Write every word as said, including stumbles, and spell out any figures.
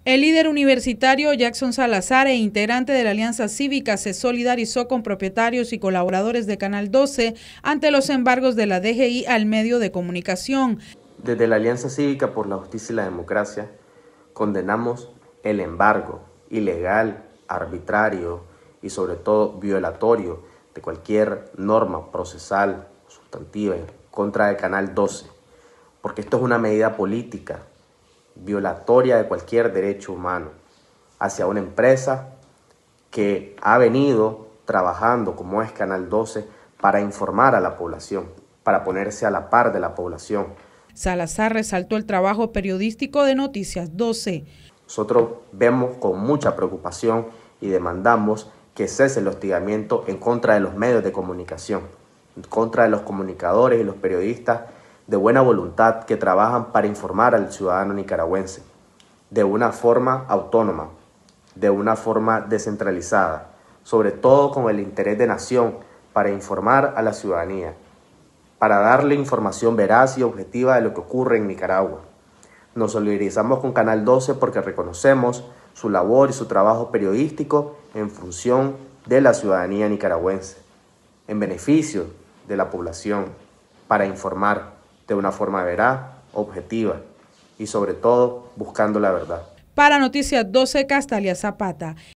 El líder universitario Jackson Salazar e integrante de la Alianza Cívica se solidarizó con propietarios y colaboradores de Canal doce ante los embargos de la D G I al medio de comunicación. Desde la Alianza Cívica por la Justicia y la Democracia condenamos el embargo ilegal, arbitrario y sobre todo violatorio de cualquier norma procesal, sustantiva en contra del Canal doce, porque esto es una medida política violatoria de cualquier derecho humano hacia una empresa que ha venido trabajando, como es Canal doce, para informar a la población, para ponerse a la par de la población. Salazar resaltó el trabajo periodístico de Noticias doce. Nosotros vemos con mucha preocupación y demandamos que cese el hostigamiento en contra de los medios de comunicación, en contra de los comunicadores y los periodistas de buena voluntad que trabajan para informar al ciudadano nicaragüense de una forma autónoma, de una forma descentralizada, sobre todo con el interés de nación para informar a la ciudadanía, para darle información veraz y objetiva de lo que ocurre en Nicaragua. Nos solidarizamos con Canal doce porque reconocemos su labor y su trabajo periodístico en función de la ciudadanía nicaragüense, en beneficio de la población, para informar de una forma veraz, objetiva y sobre todo buscando la verdad. Para Noticias doce, Castalia Zapata.